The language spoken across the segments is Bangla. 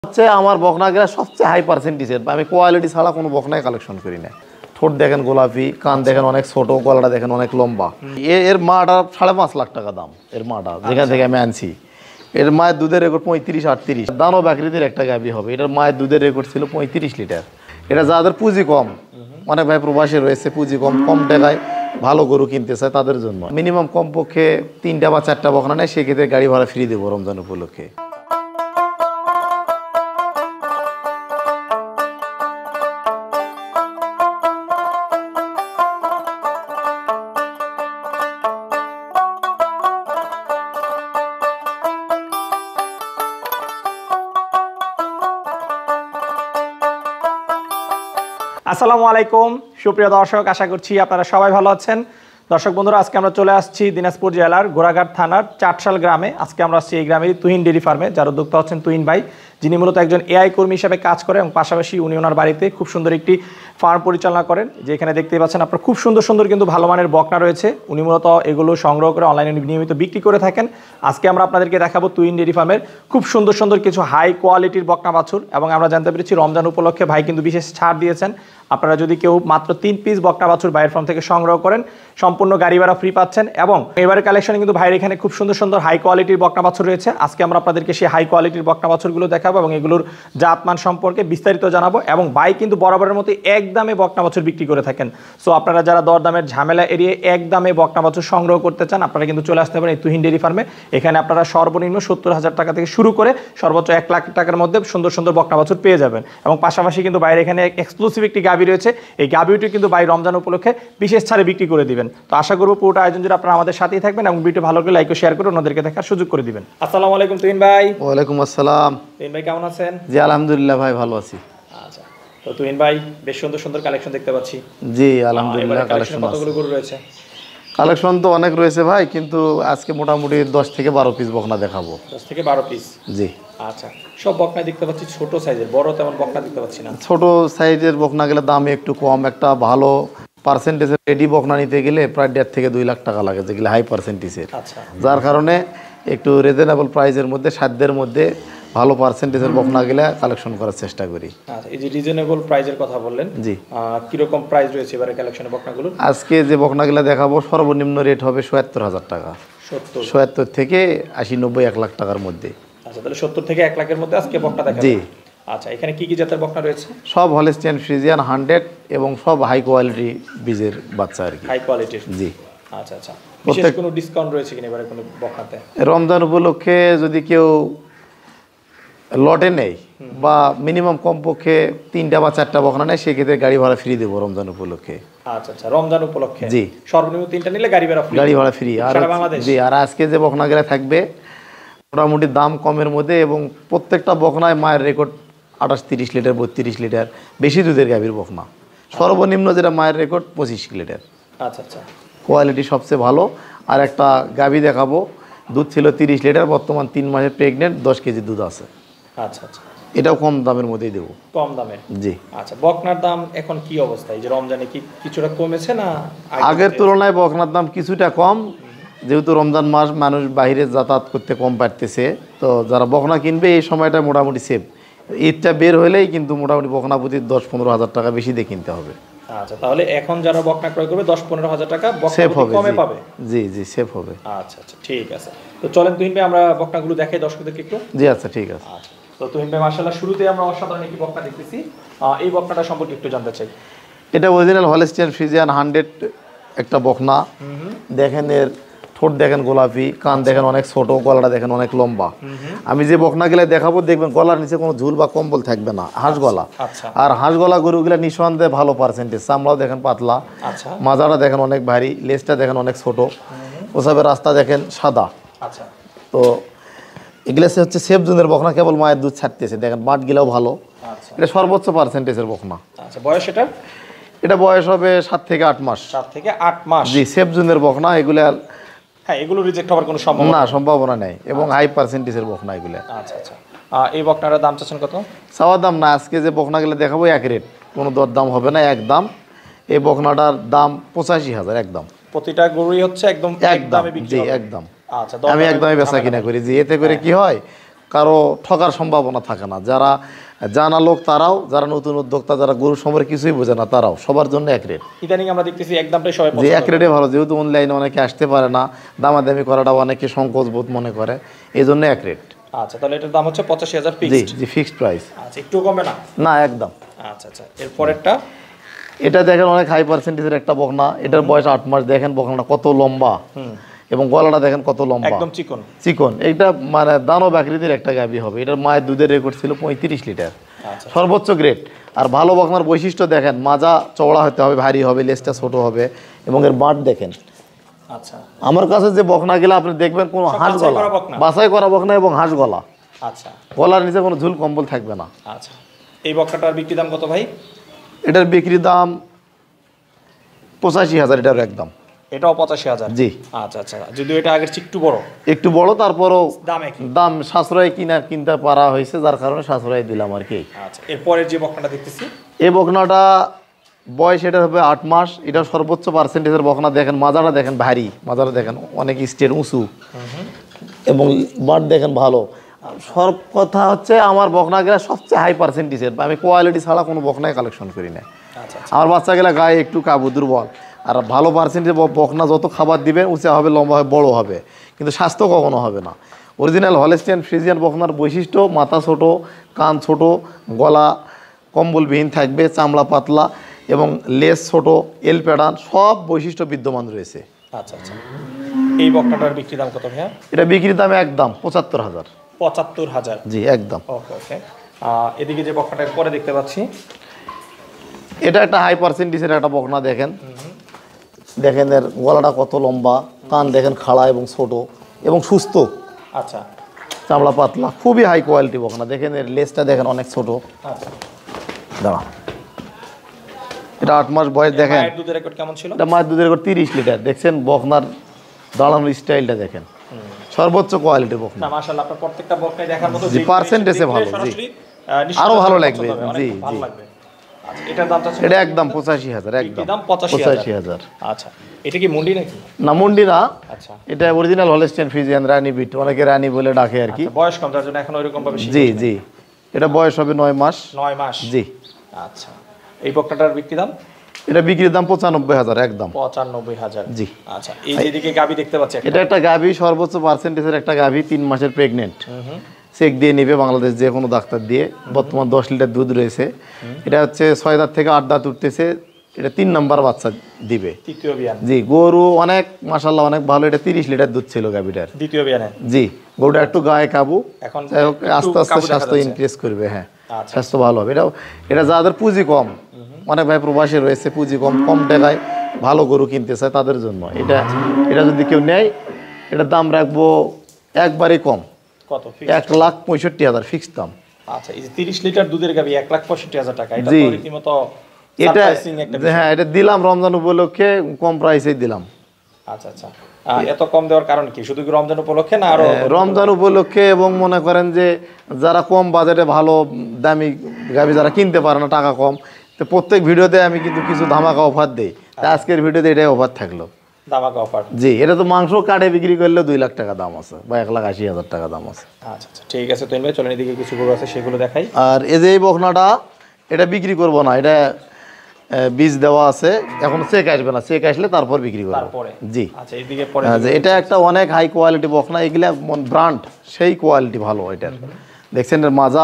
হচ্ছে আমার বকনাগুলা সবচেয়ে হাই পার্সেন্টেজের। আমি কোয়ালিটি ছাড়া কোনো বকনাই কালেকশন করি না। ঠোঁট দেখেন গোলাপি, কান দেখেন অনেক ছোট, গলাটা দেখেন অনেক লম্বা। এর মাটা 5.5 লাখ টাকা দাম। এর মাটা যেখান থেকে আমি আনছি, এর মায়ের দুধের রেকর্ড 35-38। দানব আকৃতির একটা গাভী হবে। এটার মায়ের দুধের রেকর্ড ছিল 35 লিটার। এটা যাদের পুঁজি কম, অনেক ভাই প্রবাসী রয়েছে, পুঁজি কম, কম টাকায় ভালো গরু কিনতে চায়, তাদের জন্য মিনিমাম কমপক্ষে 3টা বা 4টা বকনা নেয়, সেক্ষেত্রে গাড়ি ভাড়া ফ্রি দেবো রমজান উপলক্ষে। আসসালামু আলাইকুম সুপ্রিয় দর্শক, আশা করছি আপনারা সবাই ভালো আছেন। দর্শক বন্ধুরা, আজকে আমরা চলে আসছি দিনাজপুর জেলার গোড়াঘাট থানার চাটশাল গ্রামে। আজকে আমরা আসছি এই গ্রামের তুহিন ডেইরি ফার্মে, যার উদ্যোক্তা হচ্ছেন তুহিন ভাই, যিনি মূলত একজন এআই কর্মী হিসেবে কাজ করে এবং পাশাপাশি উনি ওনার বাড়িতে খুব সুন্দর একটি ফার্ম পরিচালনা করেন। যেখানে দেখতে পাচ্ছেন আপনার খুব সুন্দর সুন্দর কিন্তু ভালো মানের বকনা রয়েছে। উনি মূলত এগুলো সংগ্রহ করে অনলাইনে নিয়মিত বিক্রি করে থাকেন। আজকে আমরা আপনাদেরকে দেখাবো তুহিন ডেইরি ফার্মের খুব সুন্দর সুন্দর কিছু হাই কোয়ালিটির বকনা বাছুর। এবং আমরা জানতে পেরেছি রমজান উপলক্ষে ভাই কিন্তু বিশেষ ছাড় দিয়েছেন। আপনারা যদি কেউ মাত্র 3 পিস বকনা বাছুর বাইরের ফার্ম থেকে সংগ্রহ করেন, সম্পূর্ণ গাড়ি ভাড়া ফ্রি পাচ্ছেন। এবং এবারে কালেকশনে কিন্তু ভাইয়ের এখানে খুব সুন্দর সুন্দর হাই কোয়ালিটির বকনা বাছুর রয়েছে। আজকে আমরা আপনাদেরকে সেই হাই কোয়ালিটির বকনা বাছুরগুলো দেখাবো এবং এগুলোর জাতমান সম্পর্কে বিস্তারিত জানাবো। এবং ভাই কিন্তু বরাবরের মতো এক দামে বকনা বাছুর বিক্রি করে থাকেন। সো আপনারা যারা দরদামের ঝামেলা এড়িয়ে এক দামে বকনা বাছুর সংগ্রহ করতে চান, আপনারা কিন্তু চলে আসতে পারেন এই তুহিন ডেইরি ফার্মে। এখানে আপনারা সর্বনিম্ন 70,000 টাকা থেকে শুরু করে সর্বোচ্চ 1 লাখ টাকার মধ্যে সুন্দর সুন্দর বকনা বাছুর পেয়ে যাবেন। এবং পাশাপাশি কিন্তু বাইরে এখানে এক্সক্লুসিভ একটি গাভী রয়েছে। এই গাভীটি কিন্তু ভাই রমজান উপলক্ষে বিশেষ ছাড়ে বিক্রি করে দিবেন। তো আশা করবো পুরোটা আয়োজন জুড়ে আপনারা আমাদের সাথেই থাকবেন এবং ভিডিও ভালো করে লাইক ও শেয়ার করে ওনাদেরকে দেখার সুযোগ করে দিবেন। আসসালামু আলাইকুম তুহিন ভাই। ওয়ালাইকুম আসসালাম। তুহিন ভাই কেমন আছেন? জি আলহামদুলিল্লাহ ভাই, ভালো আছি। আচ্ছা, তো তুহিন ভাই বেশ সুন্দর সুন্দর কালেকশন দেখতে পাচ্ছি। জি আলহামদুলিল্লাহ, কালেকশন কতগুলো গরু রয়েছে? কালেকশন তো অনেক রয়েছে ভাই, কিন্তু আজকে মোটামুটি 10 থেকে 12 পিস বকনা দেখাবো। 10 থেকে 12 পিস? জি। আচ্ছা, সব বকনা দেখতে পাচ্ছি ছোট সাইজের, বড় তেমন বকনা দেখতে পাচ্ছি না। ছোট সাইজের বকনা গেলে দাম একটু কম। একটা ভালো পার্সেন্টেজের রেডি বকনা নিতে গেলে প্রায় 1.5 থেকে 2 লাখ টাকা লাগে, যেগুলো হাই পার্সেন্টেজের। আচ্ছা, যার কারণে একটু রিজনেবল প্রাইসের মধ্যে, সাধ্যের মধ্যে ভালো পার্সেন্টেজের বকনা গেলে কালেকশন করার চেষ্টা করি। আচ্ছা, এই যে রিজনেবল প্রাইসের কথা বললেন, জি, কিরকম প্রাইস রয়েছে এবারে কালেকশনে বকনাগুলো? আজকে যে বকনাগুলো দেখাবো সর্বনিম্ন রেট হবে ৭৭,০০০ টাকা। ৭০ থেকে ৮০-৯০ 1 লাখ টাকার মধ্যে। আচ্ছা, তাহলে ৭০ থেকে 1 লাখের মধ্যে আজকে বকনা দেখাবো। জি। আচ্ছা, এখানে কি কি জাতের বকনা রয়েছে? সব হলস্টিয়ান ফ্রিজিয়ান 100 এবং সব হাই কোয়ালিটি বীজের বাচ্চা আর কি। হাই কোয়ালিটির? জি। আচ্ছা আচ্ছা, বিশেষ কোনো ডিসকাউন্ট রয়েছে কিনা এবারে কোনো বকনাতে? রমজান উপলক্ষে যদি কেউ লটে নেই বা মিনিমাম কমপক্ষে 3টা বা 4টা বকনা নেয়, সেক্ষেত্রে গাড়ি ভাড়া ফ্রি দেবো রমজান উপলক্ষে। আচ্ছা আচ্ছা, রমজান উপলক্ষে? জি। সর্বনিম্ন 3টা নিলে গাড়ি ভাড়া ফ্রি? গাড়ি ভাড়া ফ্রি। আর জি, আর আজকে যে বকনাগুলো থাকবে মোটামুটি দাম কমের মধ্যে এবং প্রত্যেকটা বকনায় মায়ের রেকর্ড 28-30 লিটার 32 লিটার বেশি দুধের গাভীর বকনা। সর্বনিম্ন যেটা মায়ের রেকর্ড 25 লিটার। আচ্ছা আচ্ছা, কোয়ালিটি সবচেয়ে ভালো। আর একটা গাভী দেখাবো, দুধ ছিল 30 লিটার, বর্তমান 3 মাসের প্রেগনেন্ট, 10 কেজি দুধ আছে। আচ্ছা আচ্ছা, এটাও কম দামের মধ্যেই দেবো। কম দামে? জি। আচ্ছা, বকনার দাম এখন কি অবস্থা? এই যে রমজানে কি কিছুটা কমেছে না আগের তুলনায়? বকনার দাম কিছুটা কম, যেহেতু রমজান মাস, মানুষ বাইরে যাতায়াত করতে কম পারতেছে, তো যারা বকনা কিনবে এই সময়টা মোটামুটি সেফ। ঈদটা বের হলেই কিন্তু মোটামুটি বকনা প্রতি 10-15 হাজার টাকা বেশি দিয়ে কিনতে হবে। আচ্ছা, তাহলে এখন যারা বকনা ক্রয় করবে 10-15 হাজার টাকা সেফ হবে, কমে পাবে? জি জি, সেফ হবে। আচ্ছা আচ্ছা, ঠিক আছে। তো চলেন তুহিন ভাই, আমরা বকনাগুলো দেখাই দর্শকদেরকে একটু। জি আচ্ছা, ঠিক আছে। আচ্ছা, তো তুহিন ভাই মাশাআল্লাহ, শুরুতেই আমরা অসাধারণ একটি বকনা দেখতেছি। এই বকনাটা সম্পর্কে একটু জানতে চাই। এটা অরিজিনাল হলস্টিয়ান ফ্রিজিয়ান 100 একটা বকনা। দেখেন এর ঠোঁট দেখেন গোলাপি, কান দেখেন অনেক ছোট, গলাটা দেখেন অনেক লম্বা। আমি যে বকনাগুলা দেখাবো দেখবেন গলার নিচে কোনো ঝুল বা কম্বল থাকবে না, হাঁস গলা। আর হাঁস গলা গরুগুলা নিঃসন্দেহে ভালো পার্সেন্টেজ। চামড়াও দেখেন পাতলা, মাজাটা দেখেন অনেক ভারী, লেজটা দেখেন অনেক ছোট, ওসবের রাস্তা দেখেন সাদা। আচ্ছা, তো এগুলা হচ্ছে সেফ জোনের বকনা, কেবল মায়ের দুধ ছাড়তেছে। দেখেন বাটগুলাও ভালো। এটা সর্বোচ্চ পার্সেন্টেজের বকনা। আচ্ছা, বয়স এটার? এটা বয়স হবে 7 থেকে 8 মাস। 7 থেকে 8 মাস? জি, সেফ জোনের বকনা এগুলা। হ্যাঁ, এগুলো রিজেক্ট হওয়ার কোনো সম্ভাবনা নেই এবং হাই পার্সেন্টেজের বকনা এগুলো। আচ্ছা আচ্ছা, এই বকনাটার দাম চাচ্ছেন কত? চাওয়ার দাম না, আজকে যে বকনাগুলো দেখাবো এক রেট, কোনো দর দাম হবে না, একদম। এই বকনাটার দাম 85,000 একদম। প্রতিটা গরুই হচ্ছে একদম একদম? জি একদম। আচ্ছা, আমি একদমই বেচা কিনা করি। জি, এতে করে কি হয়, কারো ঠকার সম্ভাবনা থাকে না। যারা জানা লোক তারাও, যারা নতুন উদ্যোক্তা, যারা গরু সম্পর্কে কিছুই বোঝে না তারাও, সবার জন্য এক রেট। ইদানিং আমরা দেখতেছি একদমটাই সবাই যে এক রেটে ভালো, যেহেতু অনলাইনে অনেকে আসতে পারে না, দামাদামি করাটা অনেকে সংকোচ বোধ মনে করে, এই জন্য এক রেট। আচ্ছা, তাহলে এটার দাম হচ্ছে 85,000 জি ফিক্সড। জি, ফিক্সড প্রাইস। আচ্ছা, একটু কমবে না? না, একদম। আচ্ছা আচ্ছা, এর পরেরটা এটা দেখেন অনেক হাই পার্সেন্টেজের একটা বকনা, এটার বয়স 8 মাস। দেখেন বকনাটা কত লম্বা এবং গলাটা দেখেন কত লম্বা, একদম চিকন চিকন। এইটা মানে দানব আকৃতির একটা গাভী হবে। এটার মায়ের দুধের রেকর্ড ছিল 35 লিটার, আচ্ছা সর্বোচ্চ গ্রেড। আর ভালো বকনার বৈশিষ্ট্য দেখেন, মাজা চওড়া হতে হবে, ভারী হবে, লেজটা ছোট হবে এবং এর বাট দেখেন। আচ্ছা আমার কাছে যে বকনাগুলো আপনি দেখবেন কোনো হাঁস বাছাই গলা, করা বকনা? বাছাই করা বকনা এবং হাঁস গলা, আচ্ছা গলার নিচে কোনো ঝুল কম্বল থাকবে না। আচ্ছা, এই বকনাটার বিক্রি দাম কত ভাই? এটার বিক্রি দাম 85,000 এটার একদম। এটাও 85,000? জি। আচ্ছা আচ্ছা, যদিও এটা আগের চেয়ে একটু বড়, একটু বড়, তারপরও দাম একই। দাম সাশ্রয় কিনতে পারা হয়েছে, যার কারণে সাশ্রয় দিলাম আর কি। আচ্ছা, এরপরের যে বকনাটা দেখতেছি, এই বকনাটা বয়স এটা হবে 8 মাস। এটা সর্বোচ্চ পার্সেন্টেজের বকনা। দেখেন মাজাটা দেখেন ভারী, মাজাটা দেখেন অনেক স্টের উঁচু এবং বাট দেখেন ভালো। সব কথা হচ্ছে আমার বকনাগুলা সবচেয়ে হাই পার্সেন্টেজের। আমি কোয়ালিটি ছাড়া কোনো বকনাই কালেকশন করি না। আচ্ছা আচ্ছা, আমার বাচ্চাগুলা গায়ে একটু কাবু, দুর্বল। আর ভালো পার্সেন্টেজ বকনা যত খাবার দিবেন উঁচা হবে, লম্বা হবে, বড় হবে, কিন্তু স্বাস্থ্য কখনো হবে না। অরিজিনাল হলস্টিয়ান ফ্রিজিয়ান বকনার বৈশিষ্ট্য মাথা ছোট, কান ছোট, গলা কম্বলবিহীন থাকবে, চামড়া পাতলা এবং লেজ ছোট, এল প্যাটার্ন, সব বৈশিষ্ট্য বিদ্যমান রয়েছে। আচ্ছা আচ্ছা, এই বকনাটার বিক্রি দাম কত ভাইয়া? এটা বিক্রির দাম একদম 75,000। 75,000? জি, একদম। ওকে ওকে। এদিকে যে বকনাটা পরে দেখতে পাচ্ছি, এটা একটা হাই পার্সেন্টেজের একটা বকনা। দেখেন দেখেন এর গলাটা কত লম্বা, কান দেখেন খাড়া এবং ছোট এবং সুস্থ, আচ্ছা চামড়া পাতলা, খুবই হাই কোয়ালিটি বকনা। দেখেন এর লেজটা দেখেন অনেক ছোট। আচ্ছা, দাঁড়া, এটা 8 মাস বয়স। দেখেন মায়ের দুধের রেকর্ড কেমন ছিল? এটা মায়ের দুধের রেকর্ড 30 লিটার। দেখছেন বকনার দাঁড়ানোর স্টাইলটা দেখেন, সর্বোচ্চ কোয়ালিটি বকনা। না মাশাআল্লাহ, আপনার প্রত্যেকটা বকনাই দেখার মতো। জি, পার্সেন্টেজে ভালো। জি, আরো ভালো লাগবে। জি জি, আচ্ছা, এটার দামটা ছিল? এটা একদম 85,000, একদম দাম 85,000। 85,000। আচ্ছা, এটা কি মুন্ডি নাকি? না, মুন্ডি না, আচ্ছা, এটা অরিজিনাল হলস্টিয়ান ফ্রিজিয়ান রানী বিট, অনেকে রানী বলে ডাকে আর কি। আচ্ছা, বয়স কম, যার জন্য এখন ওইরকম ভাবে জি জি, এটা বয়স হবে 9 মাস। 9 মাস? জি। আচ্ছা, এই বকনাটার বিক্রি দাম? এটা বিক্রির দাম 95,000 একদম। 95,000? জি। আচ্ছা, এই যেদিকে গাবি দেখতে পাচ্ছি এটা একটা গাভী, সর্বোচ্চ পার্সেন্টেজের একটা গাভী, 3 মাসের প্রেগনেন্ট। চেক দিয়ে নিবে বাংলাদেশ যে কোনো ডাক্তার দিয়ে। বর্তমান 10 লিটার দুধ রয়েছে। এটা হচ্ছে 6 দাঁত থেকে 8 দাঁত উঠতেছে। এটা 3 নাম্বার বাচ্চা দিবে, তৃতীয় বিয়ান? জি। গরু অনেক মাশাআল্লাহ অনেক ভালো। এটা 30 লিটার দুধ ছিল গাভীটার, দ্বিতীয় বিয়ানে? জি। গরুটা একটু গায়ে কাবু, এখন যাই হোক আস্তে আস্তে কাবু দেখা স্বাস্থ্য যাচ্ছে। ইনক্রিজ করবে। হ্যাঁ, আচ্ছা। স্বাস্থ্য ভালো হবে। এটা যাদের পুঁজি কম, অনেক ভাই প্রবাসী রয়েছে, পুঁজি কম, কম টাকায় ভালো গরু কিনতে চায় তাদের জন্য এটা যদি কেউ নেয়, এটার দাম রাখবো একবারে কম, কত? 1,65,000 ফিক্সড দাম। আচ্ছা, এই যে 30 লিটার দুধের গাবি 1,65,000 টাকা, এটা জি। তো রীতিমতো এটা সারপ্রাইজিং একটা বিষয়। হ্যাঁ, এটা দিলাম রমজান উপলক্ষে, কম প্রাইসেই দিলাম। আচ্ছা আচ্ছা, এত কম দেওয়ার কারণ কি? শুধু কি রমজান উপলক্ষে না আরো? রমজান উপলক্ষে, এবং মনে করেন যে যারা কম বাজেটে ভালো দামি গাভি যারা কিনতে পারে না, টাকা কম, তো প্রত্যেক ভিডিওতে আমি কিন্তু কিছু ধামাকা অফার দিই। তা আজকের ভিডিওতে এটাই অফার থাকলো। ধামাকা অফার? জি, এটা তো মাংস কাটে বিক্রি করলে 2 লাখ টাকা দাম আছে বা 1,80,000 টাকা দাম আছে। আচ্ছা আচ্ছা, ঠিক আছে। তো এমনি চলেন এদিকে কিছু গরু আছে সেগুলো দেখাই। আর এই যে এই বকনাটা, এটা বিক্রি করব না, এটা বীজ দেওয়া আছে, এখন চেক আসবে না, চেক আসলে তারপর বিক্রি করব। তারপরে? জি। আচ্ছা, এইদিকে পরে যে এটা একটা অনেক হাই কোয়ালিটি বকনা, এগুলা ব্র্যান্ড, সেই কোয়ালিটি ভালো এটার। দেখছেন এর মাজা,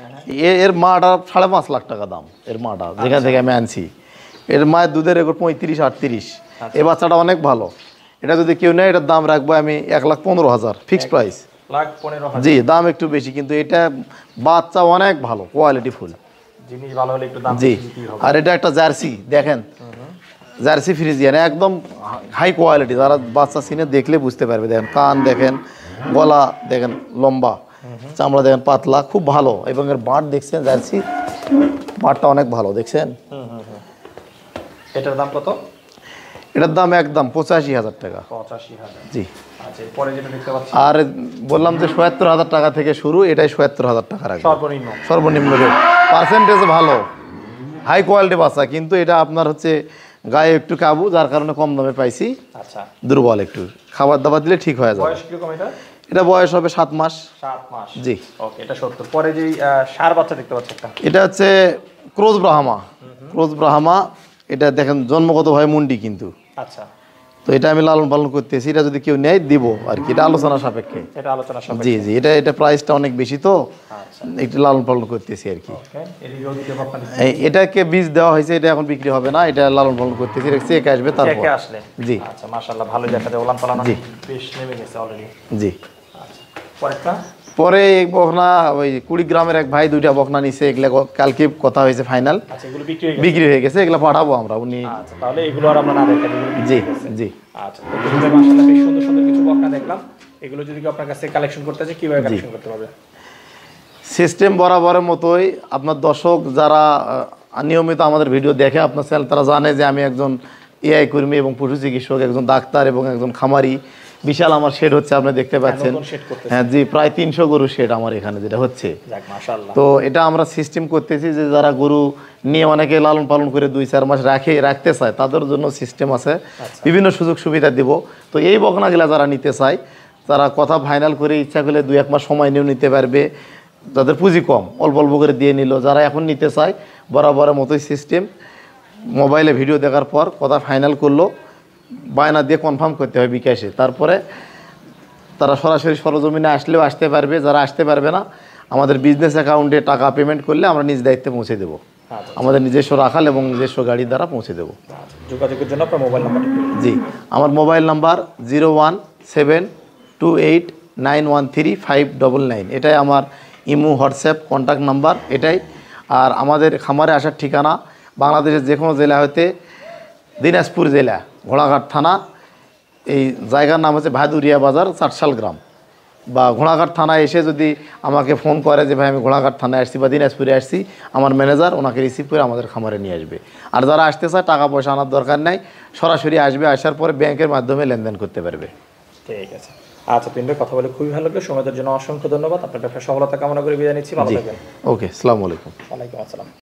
এর মাটা 5.5 লাখ টাকা দাম। এর মাটা যেখান থেকে আমি আনছি, এর মায়ের দুধের রেকর্ড 35-38। এই বাচ্চাটা অনেক ভালো। এটা যদি কেউ নেয়, এটার দাম রাখবো আমি 1,15,000 ফিক্সড প্রাইস। 1,15,000? জি, দাম একটু বেশি, কিন্তু এটা বাচ্চা অনেক ভালো, কোয়ালিটি ফুল জিনিস ভালো হলে একটু দাম জি। বেশি হবে। আর এটা একটা জার্সি, দেখেন জার্সি ফ্রিজিয়ান, একদম হাই কোয়ালিটি। যারা বাচ্চা চিনে দেখলে বুঝতে পারবে। দেখেন কান দেখেন, গলা দেখেন লম্বা, চামড়া দেখেন পাতলা, খুব ভালো। এবং এর বাট দেখছেন, জার্সি বাটটা অনেক ভালো, দেখছেন। এটার দাম কত? এটার দাম একদম 85,000 টাকা। 85,000? জি। আচ্ছা, পরে যেটা দেখতে পাচ্ছি, আর বললাম যে 77,000 টাকা থেকে শুরু, এটাই 77,000 টাকা রাখবে সর্বনিম্ন? সর্বনিম্ন রেট। পার্সেন্টেজ ভালো, হাই কোয়ালিটি বাচ্চা, কিন্তু এটা আপনার হচ্ছে গায়ে একটু কাবু, যার কারণে কম দামে পাইছি। আচ্ছা, দুর্বল, একটু খাবার দাবার দিলে ঠিক হয়ে যাবে। বয়স কিরকম এটা? এটা বয়স হবে 7 মাস। 7 মাস, জি। ওকে, এটা 70। পরে যে ষাঁড় বাচ্চা দেখতে পাচ্ছি একটা, এটা হচ্ছে ক্রোজ ব্রাহ্মা। এটা দেখেন জন্মগতভাবে মুন্ডি কিন্তু। আচ্ছা, তো এটা আমি লালন পালন করতেছি, এটা যদি কেউ নেয় দিব আর কি, এটা আলোচনা সাপেক্ষে। এটা আলোচনা সাপেক্ষে। জি জি, এটা প্রাইসটা অনেক বেশি, তো আচ্ছা, একটু লালন পালন করতেছি আর কি। ওকে, এদিকেও দিতে পারবেন। এটাকে বীজ দেওয়া হয়েছে, এটা এখন বিক্রি হবে না, এটা লালন পালন করতেছি, এটা চেক আসবে তারপর। চেকে আসলে, জি। আচ্ছা, মাশাআল্লাহ, ভালো দেখা যায়, ওলান পালান জি। বেশ নেমে গেছে অলরেডি। জি। আচ্ছা, পরেরটা। পরে এই বকনা ওই কুড়িগ্রামের এক ভাই 2টা বকনা নিছে, এগুলা কালকে কথা হয়েছে ফাইনাল, আচ্ছা, এগুলো বিক্রি হয়ে গেছে। এগুলা পাঠাবো আমরা উনি। আচ্ছা, তাহলে এগুলো আর আমরা না দেখে এগুলো বিক্রি জি হয়ে গেছে। জি। আচ্ছা, তো এগুলো মাশাআল্লাহ বেশ সুন্দর সুন্দর কিছু বকনা দেখলাম। এগুলো যদি কেউ আপনার কাছে কালেকশন করতে চায়, কিভাবে কালেকশন করতে পারবে? সিস্টেম বরাবরের মতোই, আপনার দর্শক যারা নিয়মিত আমাদের ভিডিও দেখে আপনার চ্যানেল, তারা জানে যে আমি একজন এআই কর্মী এবং পশু চিকিৎসক, একজন ডাক্তার এবং একজন খামারি। বিশাল আমার শেড হচ্ছে, আপনি দেখতে পাচ্ছেন। হ্যাঁ জি, প্রায় 300 গরু শেড আমার এখানে যেটা হচ্ছে। যাক, মাশাআল্লাহ। তো এটা আমরা সিস্টেম করতেছি যে যারা গরু নিয়ে অনেকে লালন পালন করে 2-4 মাস রাখতে চায়, তাদের জন্য সিস্টেম আছে, বিভিন্ন সুযোগ সুবিধা দিব। তো এই বকনাগুলা যারা নিতে চায়, তারা কথা ফাইনাল করে ইচ্ছা করলে 2-1 মাস সময় নিয়েও নিতে পারবে। যাদের পুঁজি কম, অল্প অল্প করে দিয়ে নিল। যারা এখন নিতে চায়, বরাবরের মতোই সিস্টেম, মোবাইলে ভিডিও দেখার পর কথা ফাইনাল করলো, বায়না দিয়ে কনফার্ম করতে হয় বিকাশে, তারপরে তারা সরাসরি সরজমিনে আসলেও আসতে পারবে। যারা আসতে পারবে না, আমাদের বিজনেস অ্যাকাউন্টে টাকা পেমেন্ট করলে আমরা নিজ দায়িত্বে পৌঁছে দেবো। আমাদের নিজস্ব রাখাল এবং নিজস্ব গাড়ির দ্বারা পৌঁছে দেবো। যোগাযোগের জন্য আপনার মোবাইল নাম্বারটা জি, আমার মোবাইল নাম্বার 01728913599। এটাই আমার ইমো, হোয়াটসঅ্যাপ, কন্ট্যাক্ট নাম্বার এটাই। আর আমাদের খামারে আসার ঠিকানা বাংলাদেশের যে কোনো জেলা হতে দিনাজপুর জেলা, ঘোড়াঘাট থানা। এই জায়গার নাম হচ্ছে ভাদুরিয়া বাজার, চাটশাল গ্রাম। বা ঘোড়াঘাট থানায় এসে যদি আমাকে ফোন করে যে ভাই আমি ঘোড়াঘাট থানায় আসছি বা দিনাজপুরে আসছি, আমার ম্যানেজার ওনাকে রিসিভ করে আমাদের খামারে নিয়ে আসবে। আর যারা আসতে চায়, টাকা পয়সা আনার দরকার নাই, সরাসরি আসবে, আসার পরে ব্যাংকের মাধ্যমে লেনদেন করতে পারবে। ঠিক আছে। আচ্ছা, তিনটে কথা বলে খুবই ভালো লাগলো। সময়ের জন্য অসংখ্য ধন্যবাদ। আপনার ব্যবসা সফলতা কামনা করে বিদায় নিচ্ছি। ভালো থাকবেন। ওকে, আসসালামু আলাইকুম। ওয়ালাইকুম আসসালাম।